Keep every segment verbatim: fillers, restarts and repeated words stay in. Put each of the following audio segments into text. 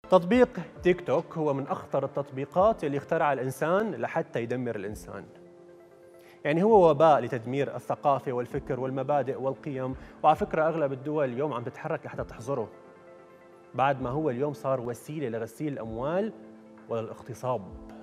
تطبيق تيك توك هو من أخطر التطبيقات اللي اخترعها الإنسان لحتى يدمر الإنسان. يعني هو وباء لتدمير الثقافة والفكر والمبادئ والقيم، وعلى فكرة أغلب الدول اليوم عم تتحرك لحتى تحظره، بعد ما هو اليوم صار وسيلة لغسيل الأموال وللاغتصاب.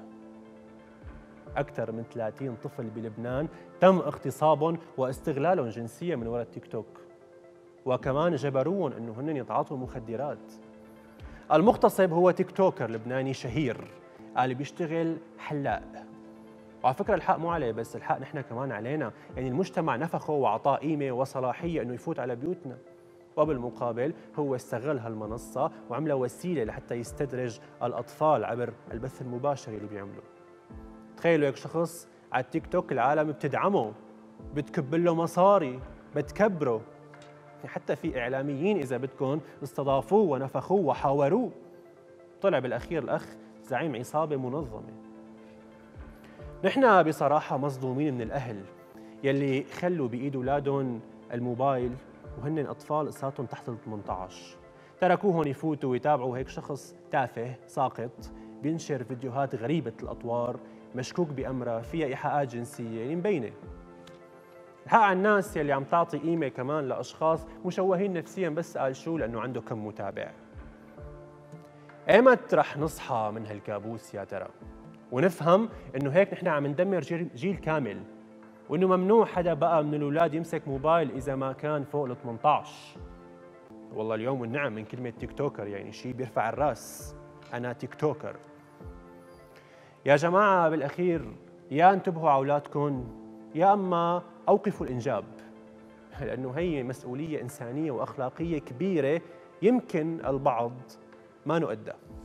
أكثر من ثلاثين طفل بلبنان تم اغتصابهم واستغلالهم جنسيا من وراء التيك توك، وكمان جبروهم أنه هن يتعاطوا مخدرات. المغتصب هو تيك توكر لبناني شهير قال بيشتغل حلاق، وعلى فكرة الحق مو عليه بس، الحق نحن كمان علينا. يعني المجتمع نفخه وعطاه قيمة وصلاحية أنه يفوت على بيوتنا، وبالمقابل هو استغل هالمنصة وعملها وسيلة لحتى يستدرج الأطفال عبر البث المباشر اللي بيعمله. تخيلوا هيك شخص على التيك توك العالم بتدعمه، بتكب له مصاري، بتكبره. حتى في إعلاميين إذا بدكم استضافوه ونفخوه وحاوروه، طلع بالأخير الأخ زعيم عصابة منظمة. نحن بصراحة مصدومين من الأهل يلي خلوا بإيد أولادهم الموبايل وهن أطفال لساتهم تحت ال ثمانية عشر، تركوهم يفوتوا ويتابعوا هيك شخص تافه ساقط بينشر فيديوهات غريبة الأطوار مشكوك بأمرها فيها إيحاءات جنسية يعني مبينة. الحق على الناس يلي عم تعطي قيمة كمان لأشخاص مشوهين نفسياً بس قال شو لأنه عنده كم متابع. ايمت رح نصحى من هالكابوس يا ترى ونفهم انه هيك نحن عم ندمر جيل كامل، وانه ممنوع حدا بقى من الاولاد يمسك موبايل اذا ما كان فوق ال ثمانية عشر. والله اليوم والنعم من كلمة تيك توكر، يعني شيء بيرفع الراس. انا تيك توكر يا جماعة. بالاخير يا انتبهوا على اولادكم يا اما اوقفوا الانجاب، لانه هي مسؤولية انسانية واخلاقية كبيرة يمكن البعض ما نؤدى.